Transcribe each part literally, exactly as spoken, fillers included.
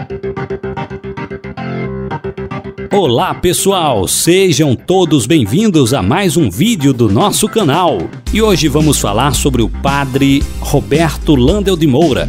Olá pessoal, sejam todos bem-vindos a mais um vídeo do nosso canal. E hoje vamos falar sobre o padre Roberto Landel de Moura.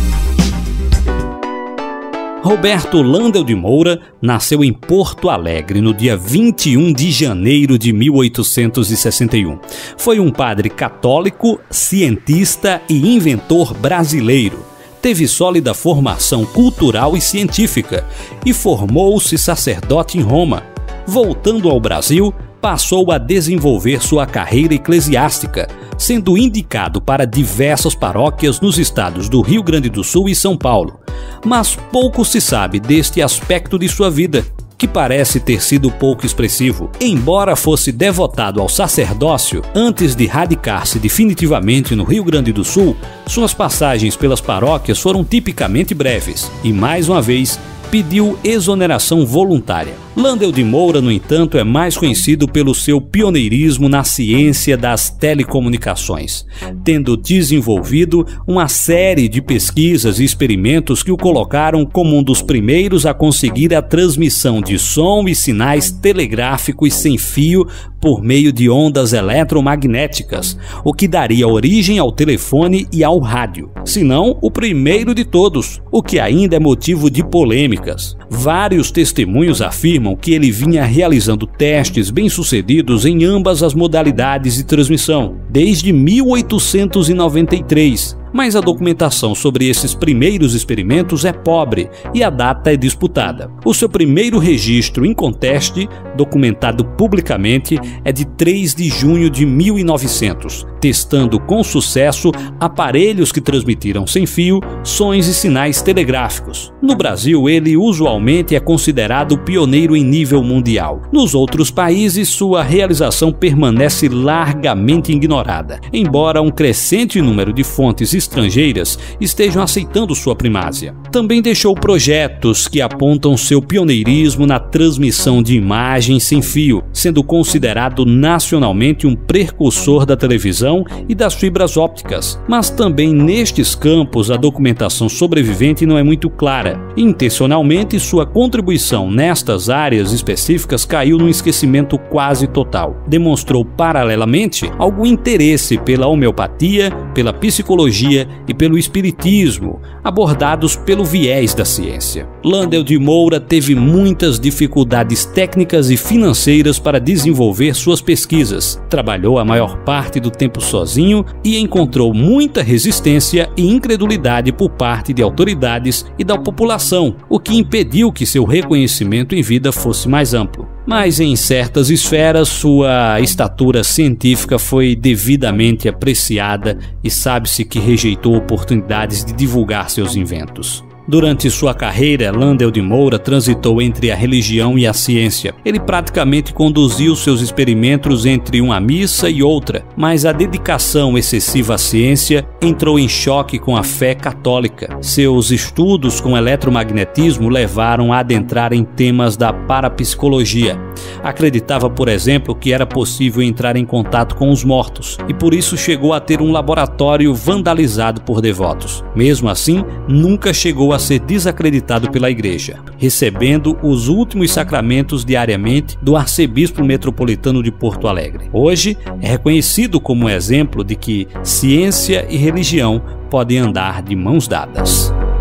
Roberto Landel de Moura nasceu em Porto Alegre no dia vinte e um de janeiro de mil oitocentos e sessenta e um. Foi um padre católico, cientista e inventor brasileiro. Teve sólida formação cultural e científica e formou-se sacerdote em Roma. Voltando ao Brasil, passou a desenvolver sua carreira eclesiástica, sendo indicado para diversas paróquias nos estados do Rio Grande do Sul e São Paulo. Mas pouco se sabe deste aspecto de sua vida, que parece ter sido pouco expressivo. Embora fosse devotado ao sacerdócio, antes de radicar-se definitivamente no Rio Grande do Sul, suas passagens pelas paróquias foram tipicamente breves e, mais uma vez, pediu exoneração voluntária. Landel de Moura, no entanto, é mais conhecido pelo seu pioneirismo na ciência das telecomunicações, tendo desenvolvido uma série de pesquisas e experimentos que o colocaram como um dos primeiros a conseguir a transmissão de som e sinais telegráficos sem fio por meio de ondas eletromagnéticas, o que daria origem ao telefone e ao rádio, se não o primeiro de todos, o que ainda é motivo de polêmicas. Vários testemunhos afirmam que ele vinha realizando testes bem-sucedidos em ambas as modalidades de transmissão, desde mil oitocentos e noventa e três, mas a documentação sobre esses primeiros experimentos é pobre e a data é disputada. O seu primeiro registro em conteste, documentado publicamente, é de três de junho de mil e novecentos, testando com sucesso aparelhos que transmitiram sem fio sons e sinais telegráficos. No Brasil, ele usualmente é considerado pioneiro em nível mundial. Nos outros países, sua realização permanece largamente ignorada, embora um crescente número de fontes estrangeiras estejam aceitando sua primácia. Também deixou projetos que apontam seu pioneirismo na transmissão de imagens sem fio, sendo considerado nacionalmente um precursor da televisão e das fibras ópticas. Mas também nestes campos a documentação sobrevivente não é muito clara. Intencionalmente, sua contribuição nestas áreas específicas caiu no esquecimento quase total. Demonstrou paralelamente algum interesse pela homeopatia, pela psicologia e pelo espiritismo, abordados pelo viés da ciência. Landel de Moura teve muitas dificuldades técnicas e financeiras para desenvolver suas pesquisas. Trabalhou a maior parte do tempo sozinho e encontrou muita resistência e incredulidade por parte de autoridades e da população, o que impediu que seu reconhecimento em vida fosse mais amplo. Mas em certas esferas sua estatura científica foi devidamente apreciada e sabe-se que rejeitou oportunidades de divulgar seus inventos. Durante sua carreira, Landel de Moura transitou entre a religião e a ciência. Ele praticamente conduziu seus experimentos entre uma missa e outra, mas a dedicação excessiva à ciência entrou em choque com a fé católica. Seus estudos com eletromagnetismo levaram a adentrar em temas da parapsicologia. Acreditava, por exemplo, que era possível entrar em contato com os mortos, e por isso chegou a ter um laboratório vandalizado por devotos. Mesmo assim, nunca chegou a ser desacreditado pela igreja, recebendo os últimos sacramentos diariamente do arcebispo metropolitano de Porto Alegre. Hoje é reconhecido como um exemplo de que ciência e religião podem andar de mãos dadas.